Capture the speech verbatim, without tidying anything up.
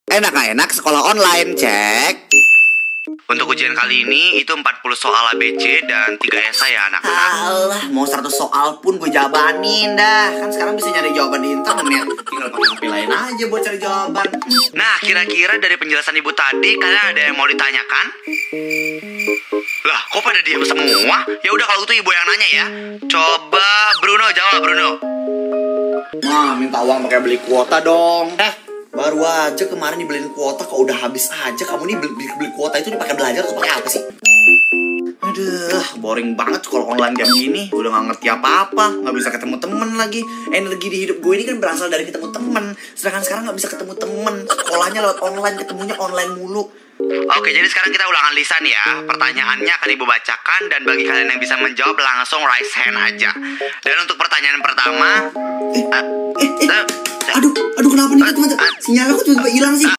Enak gak enak sekolah online, cek. Untuk ujian kali ini itu empat puluh soal A B C dan tiga esai ya anak-anak. Alah, mau seratus soal pun gue jawabanin dah. Kan sekarang bisa nyari jawaban di internet. Tinggal pakai H P lain aja buat cari jawaban. Nah, kira-kira dari penjelasan ibu tadi kalian ada yang mau ditanyakan? Lah, kok pada diam semua? Ya udah kalau itu ibu yang nanya ya. Coba Bruno jawab, Bruno. Nah, minta uang pakai beli kuota dong. Eh, baru aja kemarin dibeliin kuota kok udah habis aja. Kamu nih beli, beli, beli kuota itu dipakai belajar atau pakai apa sih? Aduh, boring banget sekolah online jam gini. Udah gak ngerti apa-apa, gak bisa ketemu temen lagi. Energi di hidup gue ini kan berasal dari ketemu temen. Sedangkan sekarang gak bisa ketemu temen. Sekolahnya lewat online, ketemunya online mulu. Oke, jadi sekarang kita ulangan lisan ya. Pertanyaannya akan ibu bacakan dan bagi kalian yang bisa menjawab langsung raise hand aja. Dan untuk pertanyaan pertama, Eh, eh, eh, aduh, aduh kenapa nih teman-teman? Sinyal aku tiba-tiba hilang sih.